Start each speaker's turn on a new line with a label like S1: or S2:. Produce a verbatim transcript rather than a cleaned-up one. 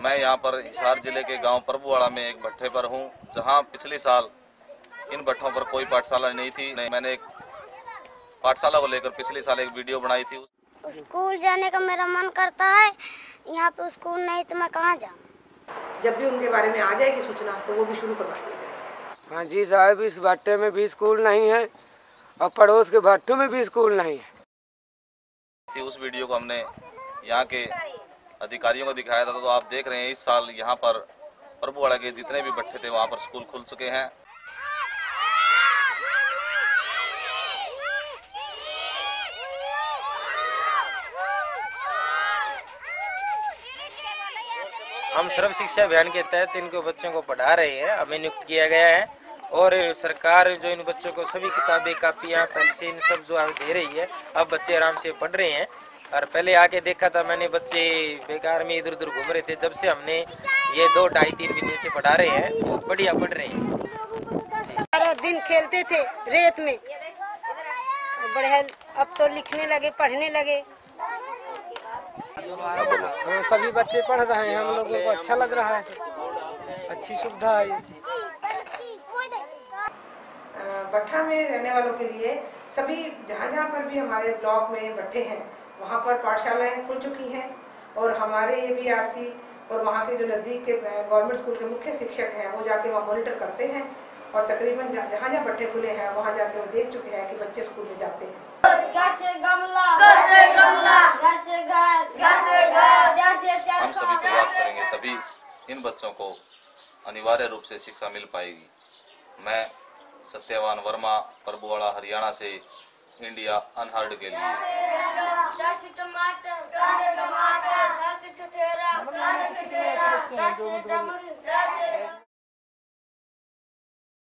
S1: मैं यहाँ पर हिसार जिले के गांव प्रभुवाड़ा में एक भट्ठे पर हूँ, जहाँ पिछले साल इन भट्ठों पर कोई पाठशाला नहीं थी। नहीं, मैंने एक पाठशाला को लेकर पिछले साल एक वीडियो बनाई थी।
S2: स्कूल जाने का मेरा मन करता है, यहाँ पे स्कूल नहीं तो मैं कहाँ जाऊँ।
S3: जब भी उनके बारे में आ जाएगी सूचना तो वो भी शुरू करवा दिया जाएगा।
S4: हाँ जी साहब, इस भट्टे में भी स्कूल नहीं है और पड़ोस के भट्टों में भी स्कूल नहीं है।
S1: उस वीडियो को हमने यहाँ के अधिकारियों को दिखाया था, तो आप देख रहे हैं इस साल यहाँ पर प्रभुवाड़ा के जितने भी भट्टे थे वहाँ पर स्कूल खुल चुके हैं।
S5: हम सर्व शिक्षा अभियान के तहत इनको बच्चों को पढ़ा रहे हैं, हमें नियुक्त किया गया है और सरकार जो इन बच्चों को सभी किताबें, कापियाँ, पेंसिल सब जो दे रही है। अब बच्चे आराम से पढ़ रहे हैं। और पहले आके देखा था मैंने, बच्चे बेकार में इधर उधर घूम रहे थे। जब से हमने ये दो ढाई तीन महीने से पढ़ा रहे हैं, बहुत बढ़िया पढ़ रहे हैं।
S6: सारा दिन खेलते थे रेत में, बढ़िया। अब तो लिखने लगे, पढ़ने लगे।
S4: हाँ, सभी बच्चे पढ़ रहे हैं, हम लोगों को अच्छा लग रहा है, अच्छी सुविधा है।
S3: भट्ठा में रहने वालों के लिए सभी जहाँ जहाँ पर भी हमारे ब्लॉक में भट्ठे हैं वहाँ पर पाठशालाएं खुल चुकी हैं और हमारे ए बी आर सी और वहाँ के जो नज़दीक के गवर्नमेंट स्कूल के मुख्य शिक्षक हैं वो जाके वहाँ मॉनिटर करते हैं और तकरीबन जहाँ जहाँ भट्ठे खुले हैं वहाँ जाके वो देख चुके हैं कि बच्चे स्कूल में जाते हैं।
S1: हम सभी प्रयास करेंगे तभी इन बच्चों को अनिवार्य रूप से शिक्षा मिल पाएगी। मैं सत्यवान वर्मा, प्रभुवाड़ा, हरियाणा से इंडिया अनहर्ड के लिए।